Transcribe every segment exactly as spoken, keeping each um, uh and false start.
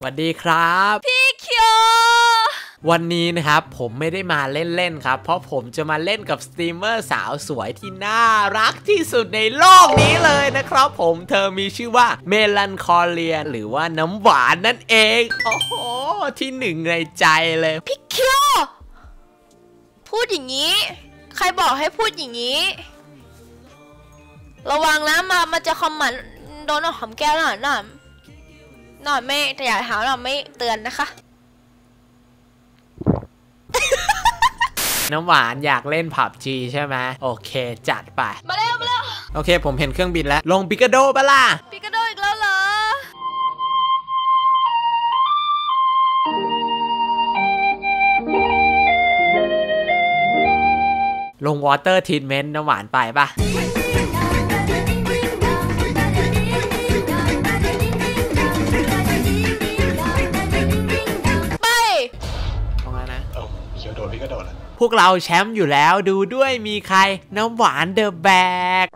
วัสดีครับพี่เคียววันนี้นะครับผมไม่ได้มาเล่นๆครับเพราะผมจะมาเล่นกับสตรีมเมอร์สาวสวยที่น่ารักที่สุดในโลกนี้เลยนะครับผมเธอมีชื่อว่าเมลันคอเลียหรือว่าน้ำหวานนั่นเองโอ้โหที่หนึ่งในใจเลยพี่เคียวพูดอย่างนี้ใครบอกให้พูดอย่างนี้ระวังนะมามันจะคอมมันโดนหอมแก้วหน่อยหน่อยหน่อยไม่แต่อย่าหาเราไม่เตือนนะคะน้ำหวานอยากเล่นผับจีใช่ไหมโอเคจัดไปมาเร็วมาเร็วโอเคผมเห็นเครื่องบินแล้วลงปิกาโดปะล่ะปิกาโดอีกแล้วเหรอลงวอเตอร์ทรีทเมนต์น้ำหวานไปปะพวกเราแชมป์อยู่แล้วดูด้วยมีใครน้ำหวานเดอะแบก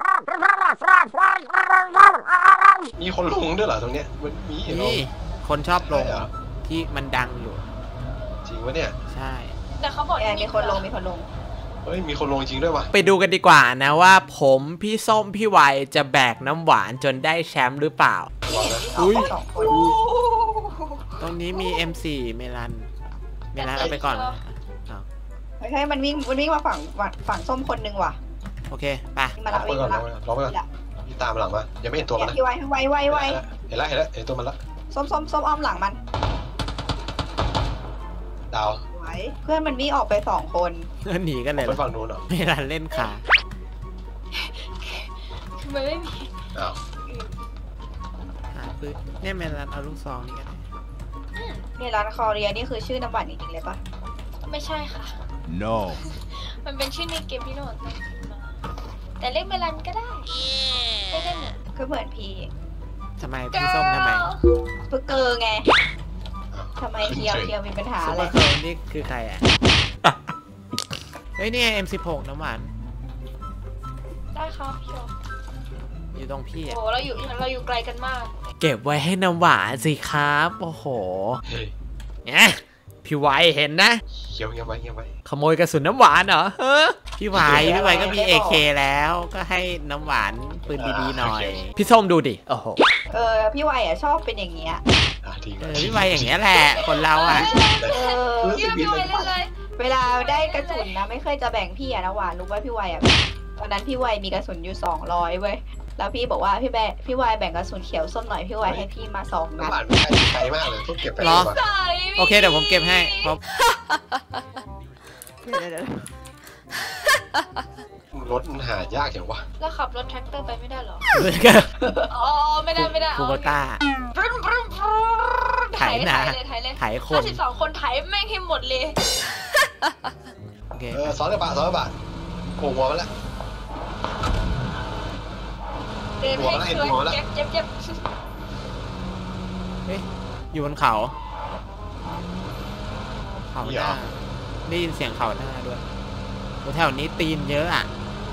มีคนลงด้วยเหรอตรงเนี้ยมันมีนี่คนชอบลงที่มันดังอยู่จริงวะเนี่ยใช่แต่เขาบอกมีคนลงมีคนลงเฮ้ยมีคนลงจริงด้วยวะไปดูกันดีกว่านะว่าผมพี่ส้มพี่ไวจะแบกน้ำหวานจนได้แชมป์หรือเปล่าอุ้ยตรงนี้มี เอ็ม โฟร์ เมลันเมลันเอาไปก่อนไม่ใช่มันวิ่งมันวิ่งมาฝั่งฝั่งส้มคนนึงว่ะโอเคไปมาละวิ่งมาละรอไปก่อนพี่ตามหลังมายังไม่เห็นตัวมันนะพี่ไวไวไวไวเห็นแล้วเห็นแล้วเห็นตัวมันละส้มส้มส้มอ้อมหลังมันดาวเพื่อนมันวิ่งออกไปสองคนเพื่อนหนีกันเลยไปฝั่งนู้นเหรอเมลันเล่นขามันไม่มีอ้าวหาปืนเนี่ยเมลันเอาลูกซองนี่กันเมลันคอเรียนี่คือชื่อน้ำหวานจริงๆเลยปะไม่ใช่ค่ะ no มันเป็นชื่อในเกมพี่โน้ตแต่เรียกเมลันก็ได้ไม่ได้เนี่ยก็เหมือนพีทำไมพี่ส้มทำไมเพื่อเกอไงทำไมเคียวเคียวมีปัญหาอะไรซุปเปอร์เกิร์ลนี่คือใครอ่ะเฮ้ยนี่ เอ็ม สิบหก น้ำหวานได้ครับพี่อยู่ตรงพี่อ่ะโอ้เราอยู่เราอยู่ไกลกันมากเก็บไว้ให้น้ำหวานสิครับโอ้โหเนี่ยพี่ไวเห็นนะเขียวเงียบไว้เงียบไว้ขโมยกระสุนน้ำหวานเหรอเฮ้พี่ไวพี่ไวก็มี เอ เค แล้วก็ให้น้ำหวานปืนดีๆหน่อยพี่ส้มดูดิโอ้โหเออพี่ไวอ่ะชอบเป็นอย่างเงี้ยพี่ไวอย่างเงี้ยแหละคนเราอ่ะเวลาได้กระสุนนะไม่เคยจะแบ่งพี่อ่ะนะหวานรู้ว่าพี่ไวอ่ะตอนนั้นพี่ไวมีกระสุนอยู่สองร้อยเว้ยแล้วพี่บอกว่าพี่แบพี่วายแบ่งกระสุนเขียวส้มหน่อยพี่วายให้พี่มาสองนัดมันไกลมากเลยต้องเก็บไปก่อนโอเคเดี๋ยวผมเก็บให้ครับรถมันหายากอย่างวะแล้วขับรถแท็กเตอร์ไปไม่ได้หรออ๋อไม่ได้ไม่ได้คูโบต้าถ่ายเลยถ่ายเลยถ่ายคนห้าสิบสองคนถ่ายแม่งให้หมดเลยโอเคเออสองร้อยบาทสองร้อยบาทโกงหัวมันละเดินให้ช่วยเจ็บเจ็บเจ็บเฮ้ยอยู่บนเขาเขาหน้าได้ยินเสียงเขาหน้าด้วยแถวนี้ตีนเยอะอ่ะ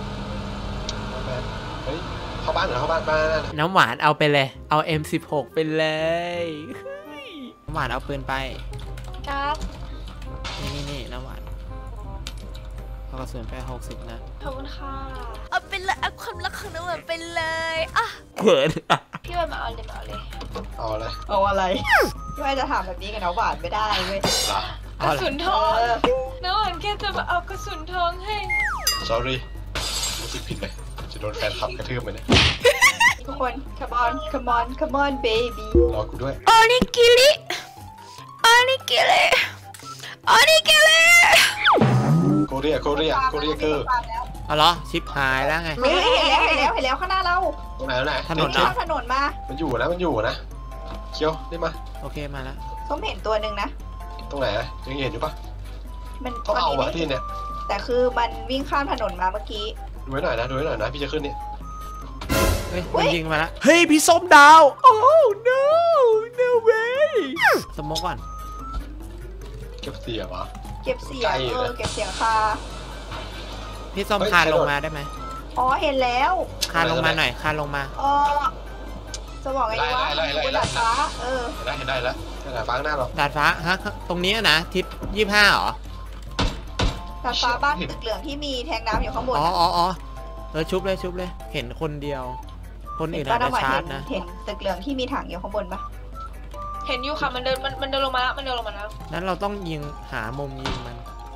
เฮ้ยเข้าบ้านเหรอเข้าบ้านบ้านน้ำหวานเอาไปเลยเอา เอ็ม สิบหก ไปเลยน้ำหวานเอาปืนไปครับนี่นี่นี่น้ำหวานเอากระสุนไปหกสิบนะขอบคุณค่ะเอาไปเลยเอาความรักของน้ำหวานไปเลยอ่ะเขินพี่วันมาเอาเลยมาเอาเลยเอาอะไรเอาอะไรพี่วันจะถามแบบนี้กับน้ำหวานไม่ได้เว้ยกระสุนทองน้ำหวานแค่จะมาเอากระสุนทองให้ sorry รู้สึกผิดเลยจะโดนแฟนคลับกระทืบไหมเนี่ยทุกคน come on come on come on baby รอกูด้วยโอนิกิริโอนิกิริโอนิกิริโคเรียโคเรียโคเรียเกอร์เอาเหรอชิปหายแล้วไงเห็นแล้วเห็นแล้วเห็นแล้วข้างหน้าเราตรงไหนตรงไหนถนนถนนมามันอยู่นะมันอยู่นะเคียวได้มาโอเคมาแล้วส้มเห็นตัวหนึ่งนะตรงไหนยังเห็นอยู่ปะมันต้องเอาอะที่เนี่ยแต่คือมันวิ่งข้ามถนนมาเมื่อกี้ดูไว้หน่อยนะดูไว้หน่อยนะพี่จะขึ้นนี่เฮ้ยมันยิงมาแล้วเฮ้ยพี่ส้มดาวโอ้ no no way สมมติก่อนเก็บเสียงวะเก็บเสียงเออเก็บเสียงคาพี่ส้มคานลงมาได้ไหมอ๋อเห็นแล้วคานลงมาหน่อยคานลงมาอ๋อจะบอกไงวะบนดาดฟ้าเออได้ได้แล้วดาดฟ้าหน้าเราดาดฟ้าฮะตรงนี้นะทิศยี่ห้าเหรอดาดฟ้าบ้านตึกเหลืองที่มีแทงน้ำอยู่ข้างบนอ๋ออ๋ออ๋อเออชุบเลยชุบเลยเห็นคนเดียวคนอื่นอาจจะชาร์จนะเห็นตึกเหลืองที่มีถังอยู่ข้างบนปะเห็นอยู่ค่ะมันเดินมันมันเดินลงมาแล้วมันเดินลงมาแล้วนั้นเราต้องยิงหามุมยิงมัน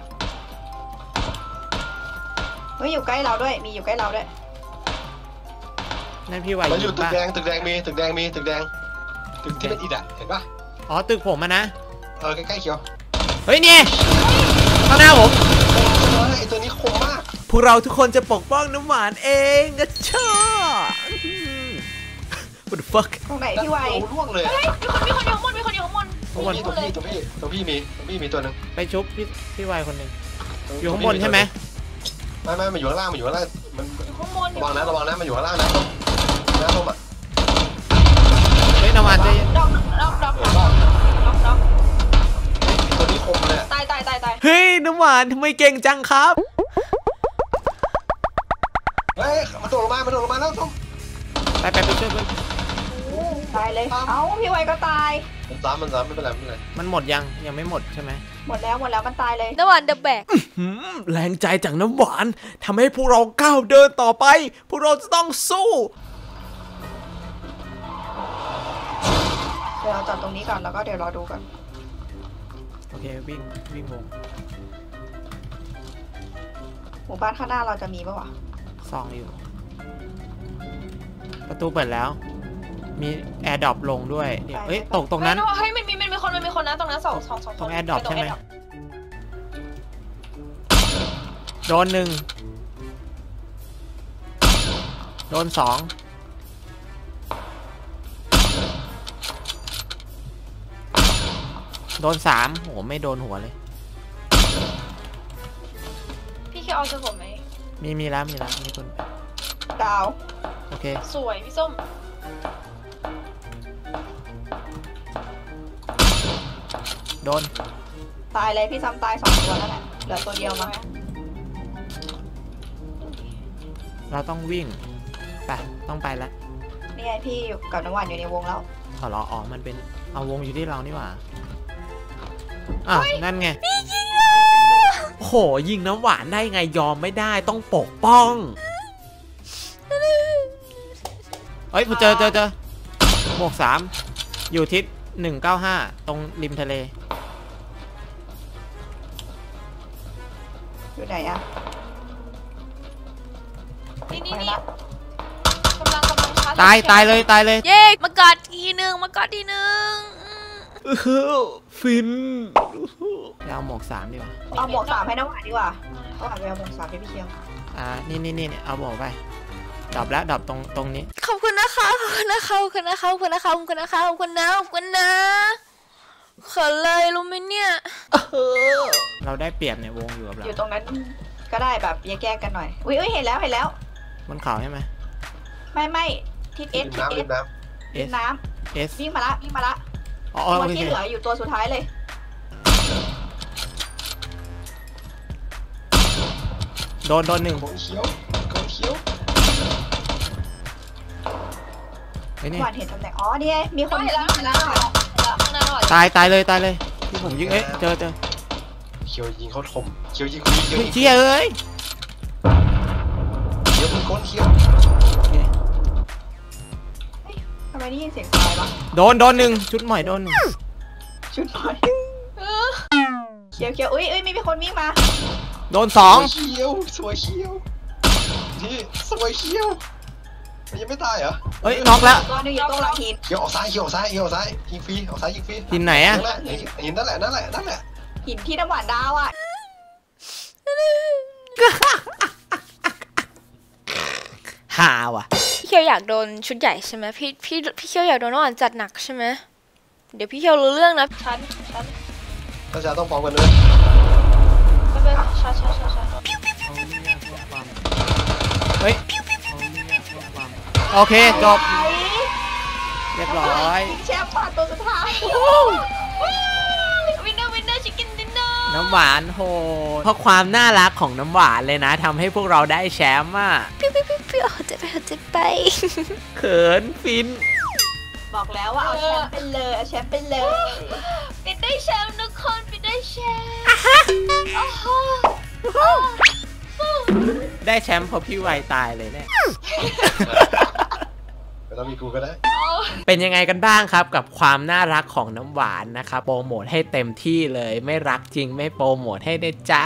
เฮ้ยอยู่ใกล้เราด้วยมีอยู่ใกล้เราด้วยนั่นพี่ไหวมันอยู่ยิงตึกป่ะแดงตึกแดงมีตึกแดงมีตึกแดงตึกที่เป็นอิฐอะเห็นปะอ๋อตึกผมอะนะเออใกล้ๆเขียวเฮ้ยเนี่ยข้างหน้าผมไอตัวนี้คมมากพวกเราทุกคนจะปกป้องน้ำหวานเองนะชอ What the fuck ตรงไหนพี่ไวร่วงเลยเฮ้ยมีคนมีคนอยู่ข้างบนมีคนอยู่ข้างบนข้างบนตัวพี่ตัวพี่ตัวพี่มีตัวพี่มีตัวหนึ่งไปชุบพี่พี่วายคนหนึ่งอยู่ข้างบนใช่ไหมไม่ไม่มันอยู่ข้างล่างมันอยู่ข้างล่างมันอยู่ข้างบนระวังนะระวังนะมันอยู่ข้างล่างนะน้ำต้มอ่ะเฮ้ยน้ำหวานใจเย็นดอกดอกดอกเห็ดนอกปะดอกดอกตัวนี้คมเลยตายตายตายตายเฮ้ยน้ำหวานทำไมเก่งจังครับเฮ้ยมันโดดลงมามันโดดลงมาแล้วต้มไปไปไปช่วยเพื่อนตายเลยเอ้าพี่ไวก็ตายมันซ้ำมันซ้ำไม่เป็นไรไม่เป็นไรมันหมดยังยังไม่หมดใช่ไหมหมดแล้วหมดแล้วมันตายเลยน้ำหวานเดอะแบกหืมแรงใจจากน้ำหวานทำให้พวกเราก้าวเดินต่อไป พวกเราจะต้องสู้เดี๋ยวเราจอดตรงนี้ก่อนแล้วก็เดี๋ยวรอดูกันโอเควิ่งวิ่งวงหมู่บ้านข้างหน้าเราจะมีปะวะซองอยู่ ประตูเปิดแล้ว มีแอร์ดรอปลงด้วยเดี๋ยวเอ้ยตกตรงนั้นเฮ้ยมันมีมันมีคนมันมีคนนะตรงนั้นสองสองสองคนตรงแอร์ดรอปใช่ไหมโดนหนึ่งโดนสองโดนสามโหไม่โดนหัวเลยพี่แค่เอาเสื้อผมไหมมีมีแล้วมีแล้วมีคนดาวโอเคสวยพี่ส้มโดนตายเลยพี่ซ้ำตายสองตัวแล้วแหละเหลือตัวเดียวมาเราต้องวิ่งไปต้องไปแล้วนี่ไงพี่อยู่กับน้ำหวานอยู่ในวงแล้วอ๋อเหรออ๋อมันเป็นเอาวงอยู่ที่เรานี่หว่าอ่ะนั่นไงโหยิงน้ำหวานได้ไงยอมไม่ได้ต้องปกป้องเฮ้ยเจอเจอเจอหมวกสามอยู่ทิศหนึ่งเก้าห้าตรงริมทะเลอยู่ไหนอะนี่นี่นี่กำลังกำลังชาร์จตายตายเลยตายเลยเย้มากอดทีนึงมากอดทีนึงฟินเอาหมวกสามดีกว่าเอาหมวกสามให้น้ำหวานดีกว่าน้ำหวานไปเอาหมวกสามให้พี่เชียงอ่านี่นี่นี่เอาหมวกไปดับแล้วดับตรงตรงนี้ขอบคุณนะคะขอบคุณนะคะขอบคุณนะคะขอบคุณนะคะขอบคุณนะคะขอบคุณนะขอบคุณนะเขินเลยรู้ไหมเนี่ยเราได้เปรียบในวงอยู่กับเราอยู่ตรงนั้นก็ได้แบบแยกๆกันหน่อยอุ้ยอุ้ยเห็นแล้วเห็นแล้วบนเขาใช่ไหมไม่ไม่ทิศเอสริมทิศน้ำเอริสมน้น้เอสำวิ่งมาละวิ่งมาละอ๋อตัวโอเคที่เหลืออยู่ตัวสุดท้ายเลยโดนโดนหนึ่งำโกนเขียวโกนเขียวไอ้นี่หวานเห็นตำแหน่งอ๋อนี่ไงมีคนเห็นแล้วเห็นแล้วข้างหน้าหน่อยตายตายเลยตายเลยที่ผมยิงเอ๊ะเจอเจอเขียวยิงเขาคมเขียวยิงคุยเขียวเฮ้ยยิงเชี่ยเอ้ยเขียวมันโกนเขียวทำไมได้ยินเสียงตายวะโดนโดนหนึ่งชุดใหม่โดนหนึ่งชุดหน่อยเขียวเขียวอุ้ยอุ้ยมีมีคนวิ่งมาโดนสองเขียวสวยเขียวนี่สวยเขียวมันยังไม่ตายเหรอเอ้ยน็อกแล้วตัวหนึงอยู่ตรงหลังหินเขียวออกซ้ายเขียวออกซ้ายเขียวออกซ้ายยิงฟรีออกซ้ายยิงฟรีหินไหนอะนั่นแหละหินนั่นแหละนั่นแหละนั่นแหละหินที่น้ำหวานดาวอ่ะหาว่ะพี่เคียวอยากโดนชุดใหญ่ใช่ไหมพี่พี่พี่เคียวอยากโดนน้องอ่านจัดหนักใช่ไหมเดี๋ยวพี่เคียวรู้เรื่องนะชันชันก็จะต้องพร้อมกันด้วยไปไปชันชันชันชันเฮ้ยโอเคจบเรียบร้อยแชมป์ผ่านตัวสุดท้ายวินเนอร์วินเนอร์ชิคกินดินเนอร์น้ำหวานโหเพราะความน่ารักของน้ำหวานเลยนะทำให้พวกเราได้แชมป์อ่ะปิ้วปิ้วปิ้วปิ้วจะไปจะไปเขินฟินบอกแล้วว่าเอาแชมป์ไปเลยเอาแชมป์ไปเลยปิดได้แชมป์ทุกคนปิดได้แชมป์โอ้โหได้แชมป์เพราะพี่ไวตายเลยเนี่ยไม่ต้องมีกูก็ได้เป็นยังไงกันบ้างครับกับความน่ารักของน้ำหวานนะครับโปรโมทให้เต็มที่เลยไม่รักจริงไม่โปรโมทให้ได้จ้า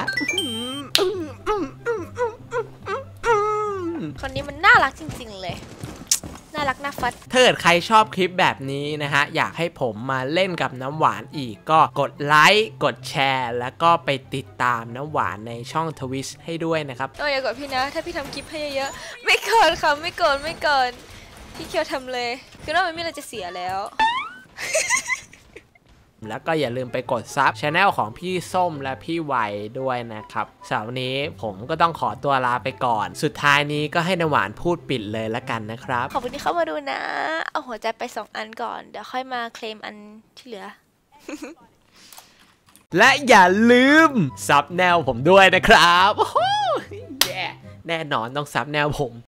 คนนี้มันน่ารักจริงๆเลยน่ารักน่าฟัดถ้าเกิดใครชอบคลิปแบบนี้นะฮะอยากให้ผมมาเล่นกับน้ำหวานอีกก็กดไลค์กดแชร์แล้วก็ไปติดตามน้ำหวานในช่อง Twitch ให้ด้วยนะครับโอ้ยอย่ากดพี่นะถ้าพี่ทำคลิปให้เยอะๆไม่เกินค่ะไม่เกินไม่เกินพี่เคียวทำเลยคือว่ามันไม่มีอะไรจะเสียแล้วแล้วก็อย่าลืมไปกดซับช anel ของพี่ส้มและพี่ไวด้วยนะครับเสาร์นี้ผมก็ต้องขอตัวลาไปก่อน สุดท้ายนี้ก็ให้น้ำหวานพูดปิดเลยละกันนะครับขอบคุณที่เข้ามาดูนะเอาหัวใจไปสองอันก่อนเดี๋ยวค่อยมาเคลมอันที่เหลือและอย่าลืมซับแนวผมด้วยนะครับโอ้โหแย่แน่นอนต้องซับแนวผม